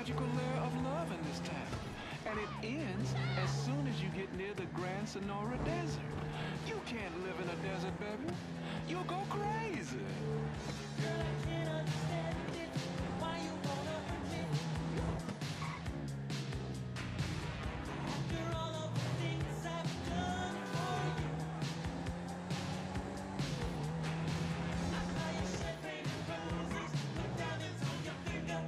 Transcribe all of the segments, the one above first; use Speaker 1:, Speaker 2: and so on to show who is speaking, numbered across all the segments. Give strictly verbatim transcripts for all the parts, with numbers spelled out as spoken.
Speaker 1: magical lair of love in this town. And it ends as soon as you get near the Grand Sonora Desert. You can't live in a desert, baby. You'll go crazy.
Speaker 2: Girl, I can't understand it. Why you wanna hurt me? After all of the things I've done for you, I buy you champagne and roses, put diamonds on your finger.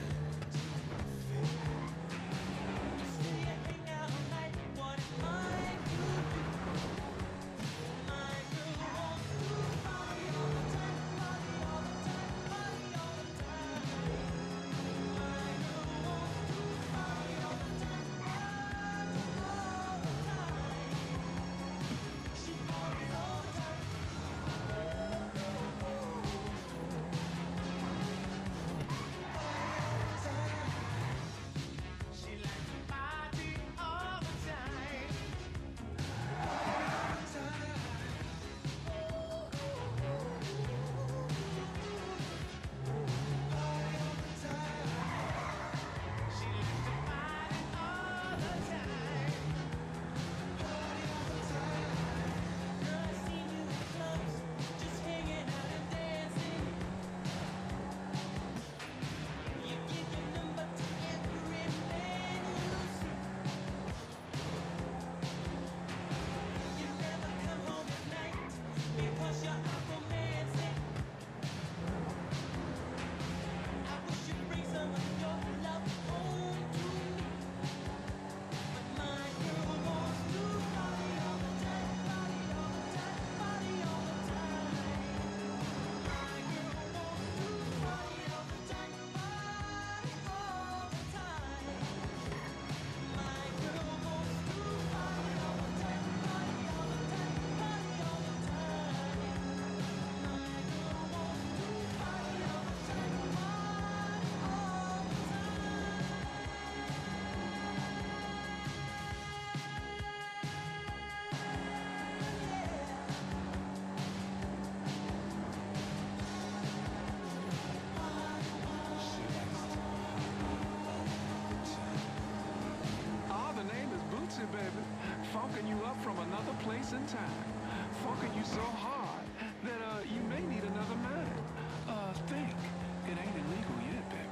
Speaker 2: You say you hang out all night, what am I to do? My girl wants to party all the time, party all the time, party all the time. My girl wants to party all the time, party all the time. She parties all the time. She likes to party all the time. She likes to party all the time. Girl, I seen you in clubs, just hanging out and dancing. You give your number to every man you see. You never come home at night because you're out romancing. I wish you'd bring some of your love home to me. But my girl wants to party all the time, party all the time, party all the time. My girl wants to party all the time, party all the time. My girl wants to party all the time, party all the time, party all the time. My girl wants to party all the time, party all the time.
Speaker 1: Ah, the name is Bootsy, baby. Funking you up from another place in time. Funking you so hard that, uh, you may need another man. Uh, think. It ain't illegal yet, baby.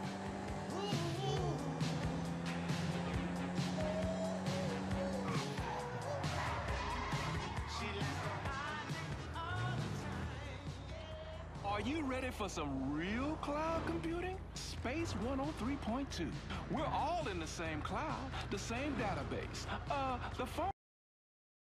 Speaker 2: She likes to party all the time.
Speaker 1: Are you ready for some real cloud computing? Space one oh three point two. We're all in the same cloud, the same database. Uh, the phone